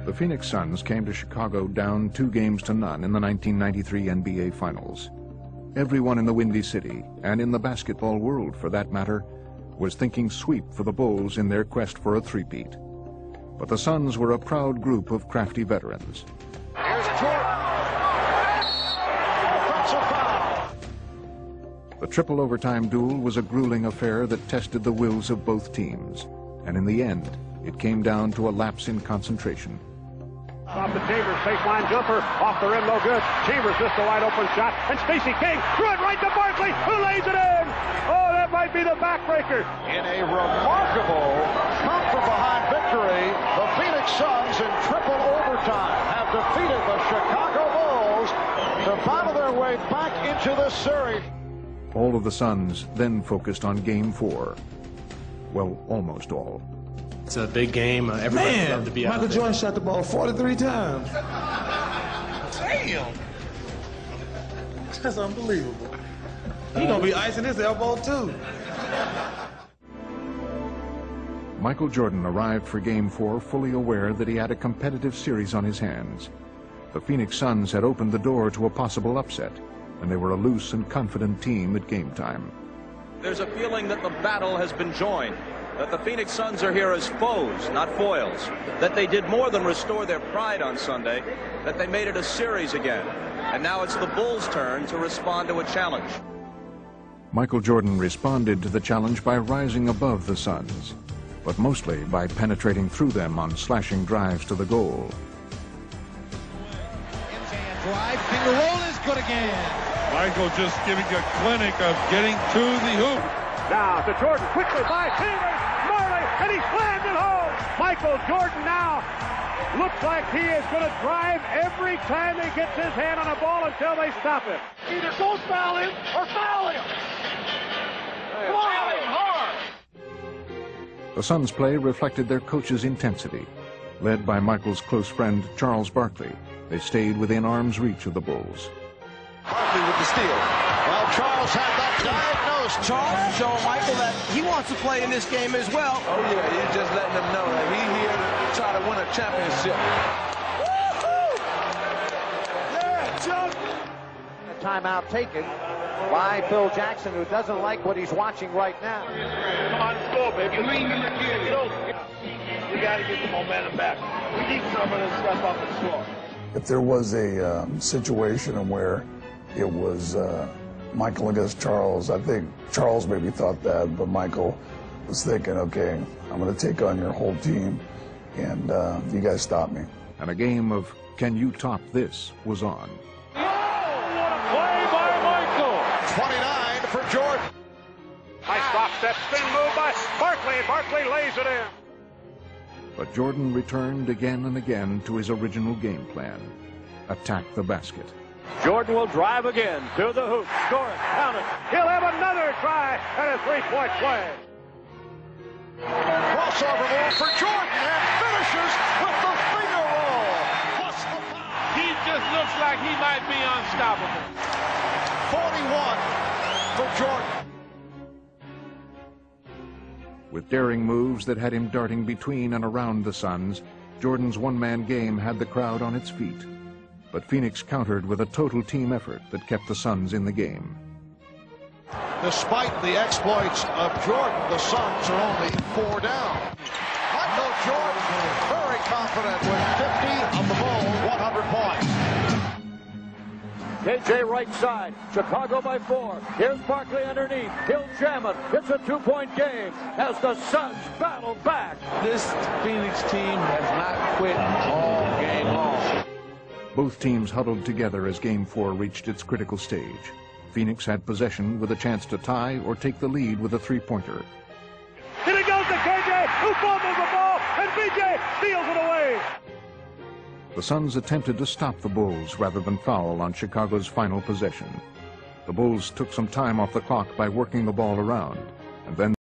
The Phoenix Suns came to Chicago down 2-0 in the 1993 NBA Finals. Everyone in the Windy City, and in the basketball world for that matter, was thinking sweep for the Bulls in their quest for a three-peat. But the Suns were a proud group of crafty veterans. Here's Jordan. Offensive foul. The triple overtime duel was a grueling affair that tested the wills of both teams. And in the end, it came down to a lapse in concentration. Off the Chambers, baseline jumper, off the rim, no good. Chambers missed a wide open shot, and Stacey King threw it right to Barkley, who lays it in. Oh, that might be the backbreaker. In a remarkable come-from-behind victory, the Phoenix Suns in triple overtime have defeated the Chicago Bulls to battle their way back into this series. All of the Suns then focused on Game 4. Well, almost all. It's a big game. Everybody would love to be out Michael there. Jordan shot the ball 43 times. Damn. That's unbelievable. He gonna be icing his elbow too. Michael Jordan arrived for Game 4 fully aware that he had a competitive series on his hands. The Phoenix Suns had opened the door to a possible upset, and they were a loose and confident team at game time. There's a feeling that the battle has been joined, that the Phoenix Suns are here as foes, not foils, that they did more than restore their pride on Sunday, that they made it a series again. And now it's the Bulls' turn to respond to a challenge. Michael Jordan responded to the challenge by rising above the Suns, but mostly by penetrating through them on slashing drives to the goal. Drive, finger roll is good again. Michael just giving a clinic of getting to the hoop. Now to Jordan, quickly by Chambers, Marley, and he slams it home. Michael Jordan now looks like he is going to drive every time he gets his hand on a ball until they stop him. Either don't foul him or foul him. Foul him hard. The Suns' play reflected their coach's intensity. Led by Michael's close friend Charles Barkley, they stayed within arm's reach of the Bulls. Barkley with the steal. Well, Charles had that diagnosed. Charles showing Michael that he wants to play in this game as well. Oh yeah, he's just letting them know that he's here to try to win a championship. Yeah, Chuck. A timeout taken by Phil Jackson, who doesn't like what he's watching right now. Come on, score, baby. You got to get the momentum back. We need someone to step up and score. If there was a situation where it was Michael against Charles, I think Charles maybe thought that, but Michael was thinking, okay, I'm going to take on your whole team, and you guys stop me. And a game of can you top this was on. Oh, what a play by Michael. 29 for Jordan. Nice drop step spin move by Barkley, and Barkley lays it in. But Jordan returned again and again to his original game plan: attack the basket. Jordan will drive again to the hoop, score it, count it. He'll have another try at a three-point play. Crossover move for Jordan, and finishes with the finger roll. Plus the foul. He just looks like he might be unstoppable. 41 for Jordan. With daring moves that had him darting between and around the Suns, Jordan's one-man game had the crowd on its feet. But Phoenix countered with a total team effort that kept the Suns in the game. Despite the exploits of Jordan, the Suns are only 4 down. Michael Jordan, very confident with 50 on the ball, 100 points. KJ right side, Chicago by 4. Here's Barkley underneath. He'll jam it. It's a 2-point game as the Suns battle back. This Phoenix team has not quit all game long. Both teams huddled together as Game 4 reached its critical stage. Phoenix had possession with a chance to tie or take the lead with a three-pointer. Here it goes to KJ, who fumbles the ball, and BJ steals it away. The Suns attempted to stop the Bulls rather than foul on Chicago's final possession. The Bulls took some time off the clock by working the ball around, and then